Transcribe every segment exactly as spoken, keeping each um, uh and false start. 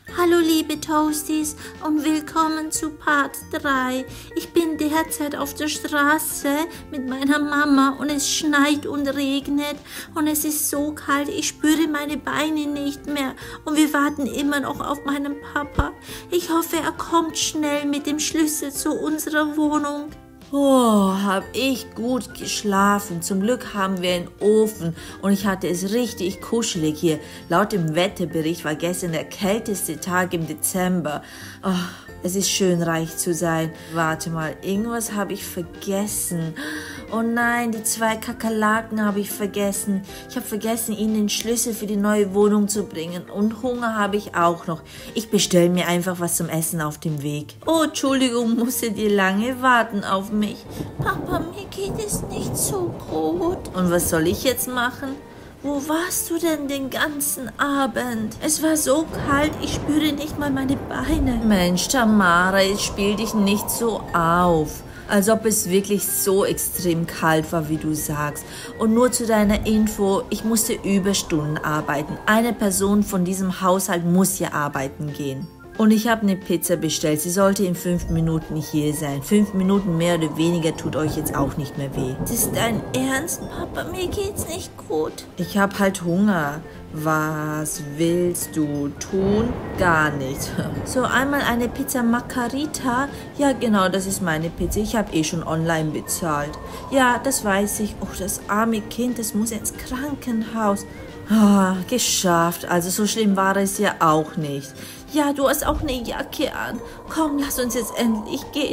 Hallo liebe Toasties und willkommen zu Part drei. Ich bin derzeit auf der Straße mit meiner Mama und es schneit und regnet und es ist so kalt, ich spüre meine Beine nicht mehr und wir warten immer noch auf meinen Papa. Ich hoffe, er kommt schnell mit dem Schlüssel zu unserer Wohnung. Oh, hab ich gut geschlafen. Zum Glück haben wir einen Ofen und ich hatte es richtig kuschelig hier. Laut dem Wetterbericht war gestern der kälteste Tag im Dezember. Oh, es ist schön, reich zu sein. Warte mal, irgendwas habe ich vergessen. Oh nein, die zwei Kakerlaken habe ich vergessen. Ich habe vergessen, ihnen den Schlüssel für die neue Wohnung zu bringen. Und Hunger habe ich auch noch. Ich bestelle mir einfach was zum Essen auf dem Weg. Oh, Entschuldigung, musstet ihr lange warten auf mich? Papa, mir geht es nicht so gut. Und was soll ich jetzt machen? Wo warst du denn den ganzen Abend? Es war so kalt, ich spüre nicht mal meine Beine. Mensch, Tamara, jetzt spiel dich nicht so auf. Als ob es wirklich so extrem kalt war, wie du sagst. Und nur zu deiner Info, ich musste Überstunden arbeiten. Eine Person von diesem Haushalt muss hier arbeiten gehen. Und ich habe eine Pizza bestellt. Sie sollte in fünf Minuten hier sein. Fünf Minuten mehr oder weniger tut euch jetzt auch nicht mehr weh. Das ist dein Ernst, Papa? Mir geht's nicht gut. Ich habe halt Hunger. Was willst du tun? Gar nichts. So, einmal eine Pizza Margarita. Ja, genau, das ist meine Pizza. Ich habe eh schon online bezahlt. Ja, das weiß ich. Oh, das arme Kind, das muss ins Krankenhaus. Ah, geschafft. Also so schlimm war es ja auch nicht. Ja, du hast auch eine Jacke an. Komm, lass uns jetzt endlich gehen.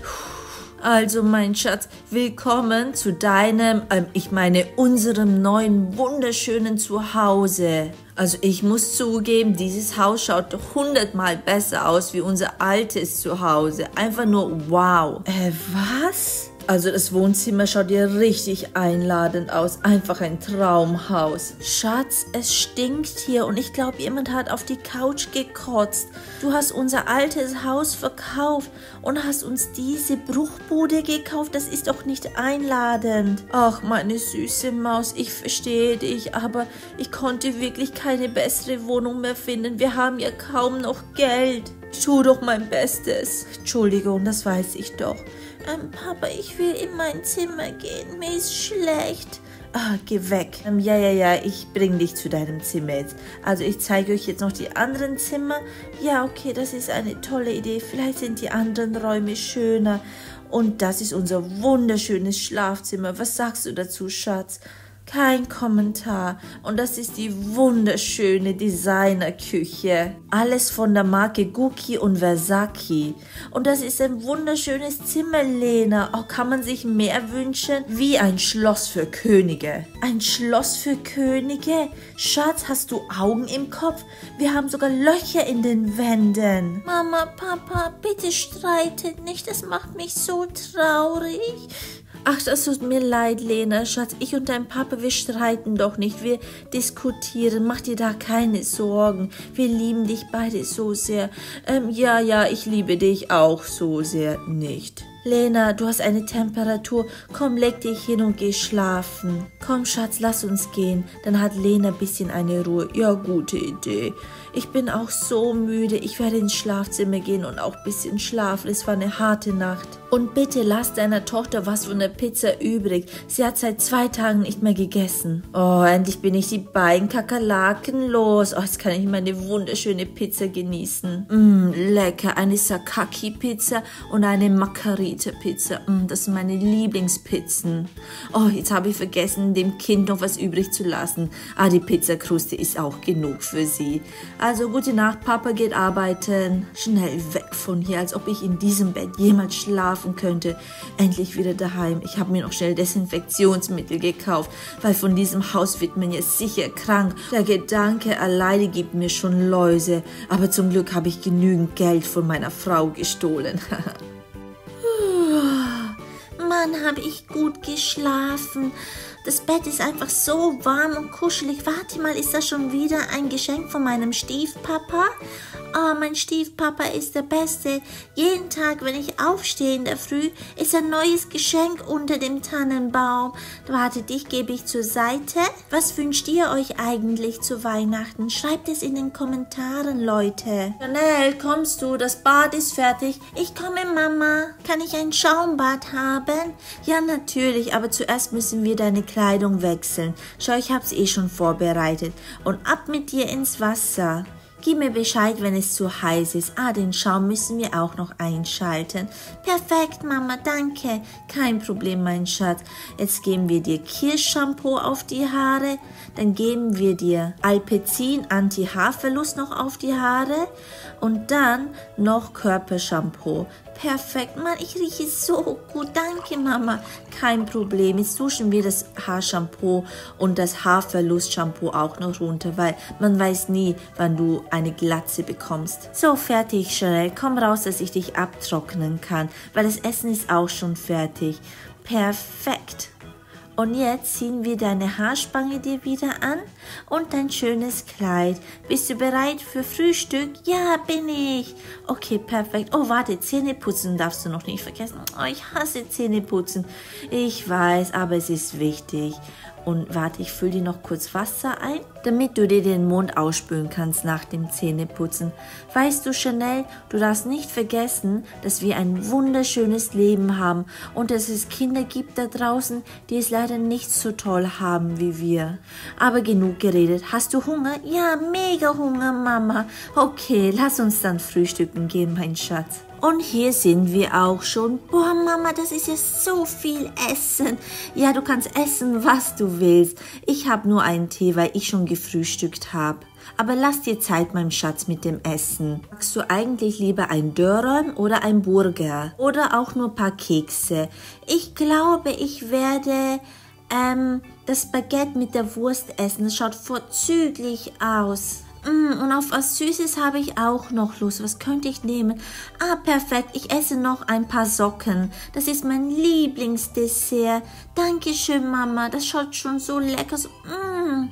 Also, mein Schatz, willkommen zu deinem, ähm, ich meine, unserem neuen, wunderschönen Zuhause. Also, ich muss zugeben, dieses Haus schaut doch hundertmal besser aus wie unser altes Zuhause. Einfach nur wow. Äh, was? Also das Wohnzimmer schaut ja richtig einladend aus. Einfach ein Traumhaus. Schatz, es stinkt hier und ich glaube, jemand hat auf die Couch gekotzt. Du hast unser altes Haus verkauft und hast uns diese Bruchbude gekauft. Das ist doch nicht einladend. Ach, meine süße Maus, ich verstehe dich, aber ich konnte wirklich keine bessere Wohnung mehr finden. Wir haben ja kaum noch Geld. Ich tue doch mein Bestes. Entschuldigung, das weiß ich doch. Ähm, Papa, ich will in mein Zimmer gehen. Mir ist schlecht. Ah, geh weg. Ähm, ja, ja, ja, ich bring dich zu deinem Zimmer jetzt. Also ich zeige euch jetzt noch die anderen Zimmer. Ja, okay, das ist eine tolle Idee. Vielleicht sind die anderen Räume schöner. Und das ist unser wunderschönes Schlafzimmer. Was sagst du dazu, Schatz? Kein Kommentar. Und das ist die wunderschöne Designerküche. Alles von der Marke Gucci und Versace. Und das ist ein wunderschönes Zimmer, Lena. Auch kann man sich mehr wünschen? Wie ein Schloss für Könige. Ein Schloss für Könige? Schatz, hast du Augen im Kopf? Wir haben sogar Löcher in den Wänden. Mama, Papa, bitte streitet nicht. Das macht mich so traurig. Ach, das tut mir leid, Lena, Schatz. Ich und dein Papa, wir streiten doch nicht. Wir diskutieren. Mach dir da keine Sorgen. Wir lieben dich beide so sehr. Ähm, ja, ja, ich liebe dich auch so sehr nicht. Lena, du hast eine Temperatur. Komm, leg dich hin und geh schlafen. Komm, Schatz, lass uns gehen. Dann hat Lena ein bisschen eine Ruhe. Ja, gute Idee. Ich bin auch so müde. Ich werde ins Schlafzimmer gehen und auch ein bisschen schlafen. Es war eine harte Nacht. Und bitte lass deiner Tochter was von der Pizza übrig. Sie hat seit zwei Tagen nicht mehr gegessen. Oh, endlich bin ich die beiden Kakerlaken los. Oh, jetzt kann ich meine wunderschöne Pizza genießen. Mmm, lecker. Eine Sakaki-Pizza und eine Margarita-Pizza. Mm, das sind meine Lieblingspizzen. Oh, jetzt habe ich vergessen, dem Kind noch was übrig zu lassen. Ah, die Pizzakruste ist auch genug für sie. Also, gute Nacht. Papa geht arbeiten. Schnell weg von hier, als ob ich in diesem Bett jemals schlafen könnte. Endlich wieder daheim. Ich habe mir noch schnell Desinfektionsmittel gekauft, weil von diesem Haus wird man ja sicher krank. Der Gedanke alleine gibt mir schon Läuse. Aber zum Glück habe ich genügend Geld von meiner Frau gestohlen. Mann, habe ich gut geschlafen. Das Bett ist einfach so warm und kuschelig. Warte mal, ist das schon wieder ein Geschenk von meinem Stiefpapa? Oh, mein Stiefpapa ist der Beste. Jeden Tag, wenn ich aufstehe in der Früh, ist ein neues Geschenk unter dem Tannenbaum. Warte, dich gebe ich zur Seite. Was wünscht ihr euch eigentlich zu Weihnachten? Schreibt es in den Kommentaren, Leute. Chanel, kommst du? Das Bad ist fertig. Ich komme, Mama. Kann ich ein Schaumbad haben? Ja, natürlich, aber zuerst müssen wir deine Kleidung wechseln. Schau, ich hab's eh schon vorbereitet. Und ab mit dir ins Wasser. Gib mir Bescheid, wenn es zu heiß ist. Ah, den Schaum müssen wir auch noch einschalten. Perfekt, Mama, danke. Kein Problem, mein Schatz. Jetzt geben wir dir Kirschshampoo auf die Haare. Dann geben wir dir Alpecin Anti-Haarverlust noch auf die Haare. Und dann noch Körpershampoo. Perfekt, Mann, ich rieche so gut. Danke, Mama. Kein Problem. Jetzt duschen wir das Haarshampoo und das Haarverlust-Shampoo auch noch runter, weil man weiß nie, wann du eine Glatze bekommst. So, fertig, Chanel. Komm raus, dass ich dich abtrocknen kann, weil das Essen ist auch schon fertig. Perfekt. Und jetzt ziehen wir deine Haarspange dir wieder an und dein schönes Kleid. Bist du bereit für Frühstück? Ja, bin ich. Okay, perfekt. Oh, warte, Zähneputzen darfst du noch nicht vergessen. Oh, ich hasse Zähneputzen. Ich weiß, aber es ist wichtig. Und warte, ich fülle dir noch kurz Wasser ein, damit du dir den Mund ausspülen kannst nach dem Zähneputzen. Weißt du, Chanel, du darfst nicht vergessen, dass wir ein wunderschönes Leben haben und dass es Kinder gibt da draußen, die es leider nicht so toll haben wie wir. Aber genug geredet. Hast du Hunger? Ja, mega Hunger, Mama. Okay, lass uns dann frühstücken gehen, mein Schatz. Und hier sind wir auch schon. Boah, Mama, das ist ja so viel Essen. Ja, du kannst essen, was du willst. Ich habe nur einen Tee, weil ich schon gefrühstückt habe. Aber lass dir Zeit, mein Schatz, mit dem Essen. Magst du eigentlich lieber ein Döron oder ein Burger? Oder auch nur ein paar Kekse? Ich glaube, ich werde ähm, das Baguette mit der Wurst essen. Das schaut vorzüglich aus. Mm, und auf was Süßes habe ich auch noch Lust. Was könnte ich nehmen? Ah, perfekt. Ich esse noch ein paar Socken. Das ist mein Lieblingsdessert. Dankeschön, Mama. Das schaut schon so lecker. So, mm,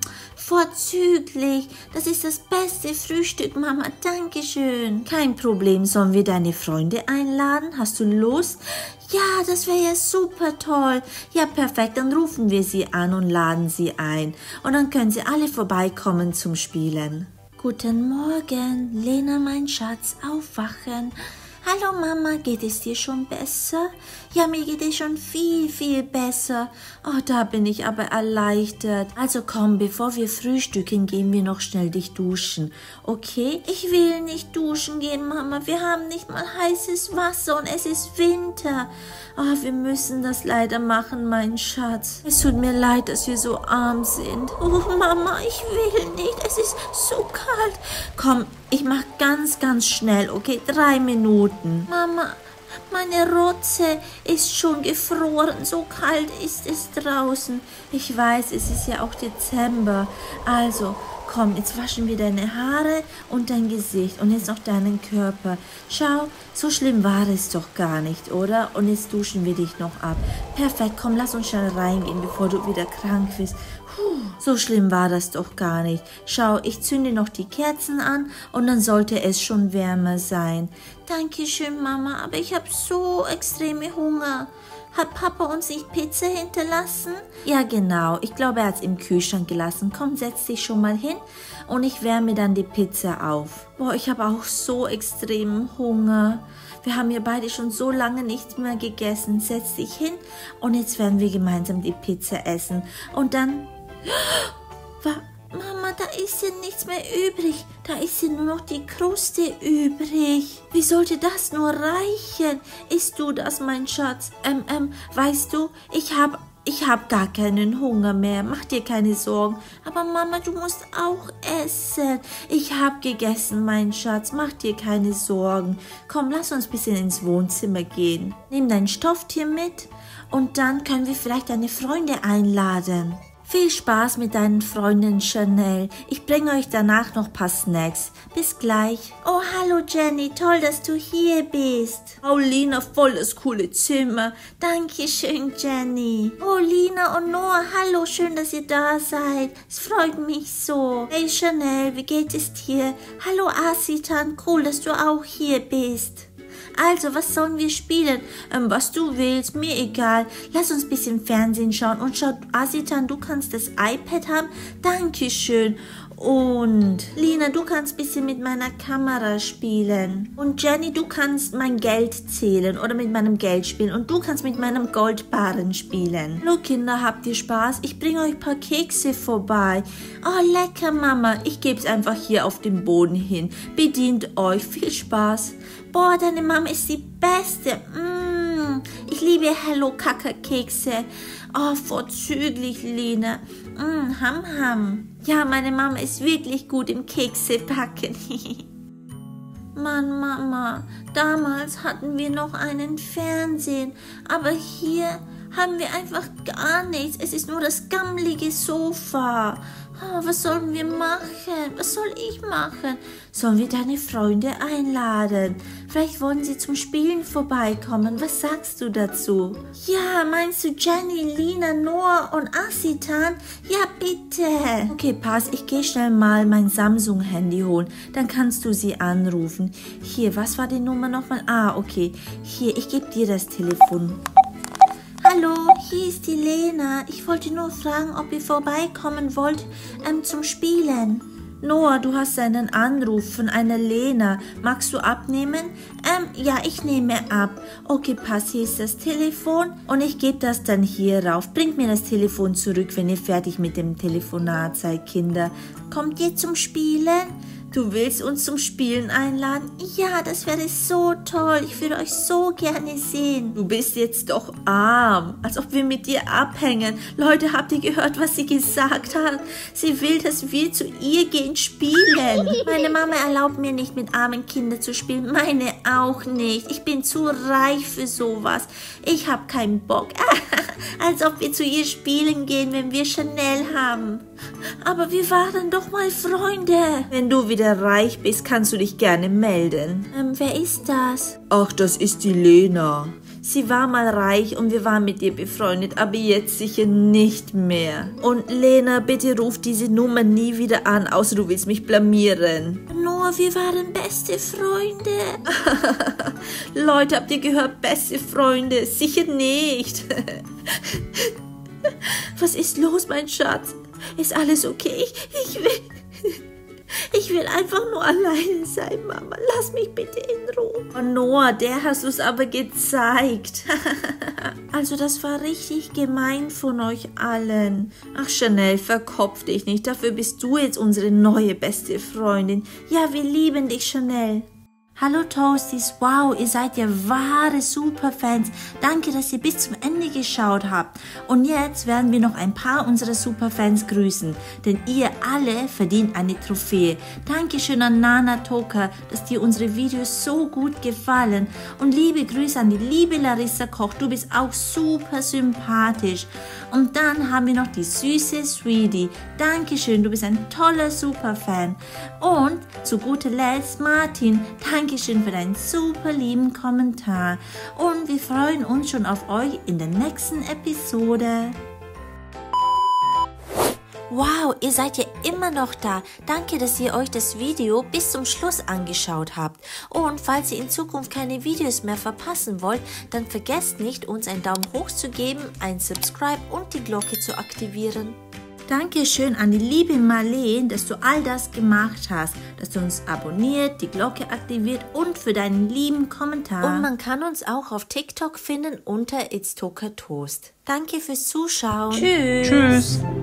vorzüglich. Das ist das beste Frühstück, Mama. Dankeschön. Kein Problem. Sollen wir deine Freunde einladen? Hast du Lust? Ja, das wäre ja super toll. Ja, perfekt. Dann rufen wir sie an und laden sie ein. Und dann können sie alle vorbeikommen zum Spielen. Guten Morgen, Lena, mein Schatz, aufwachen. Hallo Mama, geht es dir schon besser? Ja, mir geht es schon viel, viel besser. Oh, da bin ich aber erleichtert. Also komm, bevor wir frühstücken, gehen wir noch schnell dich duschen. Okay? Ich will nicht duschen gehen, Mama. Wir haben nicht mal heißes Wasser und es ist Winter. Oh, wir müssen das leider machen, mein Schatz. Es tut mir leid, dass wir so arm sind. Oh, Mama, ich will nicht. Es ist so kalt. Komm, ich mach ganz, ganz schnell, okay? Drei Minuten. Mama, meine Rotze ist schon gefroren. So kalt ist es draußen. Ich weiß, es ist ja auch Dezember. Also, komm, jetzt waschen wir deine Haare und dein Gesicht und jetzt noch deinen Körper. Schau, so schlimm war es doch gar nicht, oder? Und jetzt duschen wir dich noch ab. Perfekt, komm, lass uns schnell reingehen, bevor du wieder krank wirst. Puh, so schlimm war das doch gar nicht. Schau, ich zünde noch die Kerzen an und dann sollte es schon wärmer sein. Dankeschön, Mama, aber ich habe so extreme Hunger. Hat Papa uns nicht Pizza hinterlassen? Ja, genau. Ich glaube, er hat es im Kühlschrank gelassen. Komm, setz dich schon mal hin und ich wärme dann die Pizza auf. Boah, ich habe auch so extremen Hunger. Wir haben ja beide schon so lange nichts mehr gegessen. Setz dich hin und jetzt werden wir gemeinsam die Pizza essen. Und dann... Mama, da ist ja nichts mehr übrig. Da ist ja nur noch die Kruste übrig. Wie sollte das nur reichen? Isst du das, mein Schatz? Ähm, ähm, weißt du, ich hab, ich hab gar keinen Hunger mehr. Mach dir keine Sorgen. Aber Mama, du musst auch essen. Ich hab gegessen, mein Schatz. Mach dir keine Sorgen. Komm, lass uns ein bisschen ins Wohnzimmer gehen. Nimm dein Stofftier mit und dann können wir vielleicht deine Freunde einladen. Viel Spaß mit deinen Freundinnen, Chanel. Ich bringe euch danach noch ein paar Snacks. Bis gleich. Oh, hallo Jenny, toll, dass du hier bist. Oh, Lina, voll das coole Zimmer. Dankeschön, Jenny. Oh, Lina und Noah, hallo, schön, dass ihr da seid. Es freut mich so. Hey Chanel, wie geht es dir? Hallo Asitan, cool, dass du auch hier bist. Also, was sollen wir spielen? Ähm, was du willst, mir egal. Lass uns ein bisschen Fernsehen schauen. Und schau, Asitan, du kannst das iPad haben. Dankeschön. Und Lina, du kannst ein bisschen mit meiner Kamera spielen. Und Jenny, du kannst mein Geld zählen oder mit meinem Geld spielen. Und du kannst mit meinem Goldbarren spielen. Hallo Kinder, habt ihr Spaß? Ich bringe euch ein paar Kekse vorbei. Oh, lecker, Mama. Ich gebe es einfach hier auf den Boden hin. Bedient euch. Viel Spaß. Boah, deine Mama ist die Beste. Mm, ich liebe Hello-Kaka-Kekse. Oh, vorzüglich, Lina. Mm, ham, ham. Ja, meine Mama ist wirklich gut im Kekse backen. Mann, Mama, damals hatten wir noch einen Fernsehen, aber hier haben wir einfach gar nichts. Es ist nur das gammelige Sofa. Oh, was sollen wir machen? Was soll ich machen? Sollen wir deine Freunde einladen? Vielleicht wollen sie zum Spielen vorbeikommen. Was sagst du dazu? Ja, meinst du Jenny, Lina, Noah und Asitan? Ja, bitte. Okay, pass, ich gehe schnell mal mein Samsung-Handy holen. Dann kannst du sie anrufen. Hier, was war die Nummer nochmal? Ah, okay. Hier, ich gebe dir das Telefon. Hallo, hier ist die Lena. Ich wollte nur fragen, ob ihr vorbeikommen wollt ähm, zum Spielen. Noah, du hast einen Anruf von einer Lena. Magst du abnehmen? Ähm, ja, ich nehme ab. Okay, pass, hier ist das Telefon und ich gebe das dann hier rauf. Bringt mir das Telefon zurück, wenn ihr fertig mit dem Telefonat seid, Kinder. Kommt ihr zum Spielen? Du willst uns zum Spielen einladen? Ja, das wäre so toll. Ich würde euch so gerne sehen. Du bist jetzt doch arm, als ob wir mit dir abhängen. Leute, habt ihr gehört, was sie gesagt hat? Sie will, dass wir zu ihr gehen spielen. Meine Mama erlaubt mir nicht, mit armen Kindern zu spielen. Meine auch nicht. Ich bin zu reich für sowas. Ich habe keinen Bock. Als ob wir zu ihr spielen gehen, wenn wir Chanel haben. Aber wir waren doch mal Freunde. Wenn du wieder reich bist, kannst du dich gerne melden. Ähm, wer ist das? Ach, das ist die Lena. Sie war mal reich und wir waren mit ihr befreundet, aber jetzt sicher nicht mehr. Und Lena, bitte ruf diese Nummer nie wieder an, außer du willst mich blamieren. Noah, wir waren beste Freunde. Leute, habt ihr gehört, beste Freunde? Sicher nicht. Was ist los, mein Schatz? Ist alles okay? Ich, ich will... Ich will einfach nur alleine sein, Mama. Lass mich bitte in Ruhe. Oh Noah, der hast du es aber gezeigt. Also das war richtig gemein von euch allen. Ach Chanel, verkopf dich nicht. Dafür bist du jetzt unsere neue beste Freundin. Ja, wir lieben dich, Chanel. Hallo Toasties, wow, ihr seid ja wahre Superfans. Danke, dass ihr bis zum Ende geschaut habt. Und jetzt werden wir noch ein paar unserer Superfans grüßen, denn ihr alle verdient eine Trophäe. Dankeschön an Nana Toka, dass dir unsere Videos so gut gefallen. Und liebe Grüße an die liebe Larissa Koch, du bist auch super sympathisch. Und dann haben wir noch die süße Sweetie. Dankeschön, du bist ein toller Superfan. Und zu guter Letzt Martin, danke. Dankeschön für deinen super lieben Kommentar und wir freuen uns schon auf euch in der nächsten Episode. Wow, ihr seid ja immer noch da. Danke, dass ihr euch das Video bis zum Schluss angeschaut habt. Und falls ihr in Zukunft keine Videos mehr verpassen wollt, dann vergesst nicht, uns einen Daumen hoch zu geben, ein Subscribe und die Glocke zu aktivieren. Dankeschön an die liebe Marleen, dass du all das gemacht hast, dass du uns abonniert, die Glocke aktiviert und für deinen lieben Kommentar. Und man kann uns auch auf TikTok finden unter It's Toka Toast. Danke fürs Zuschauen. Tschüss. Tschüss.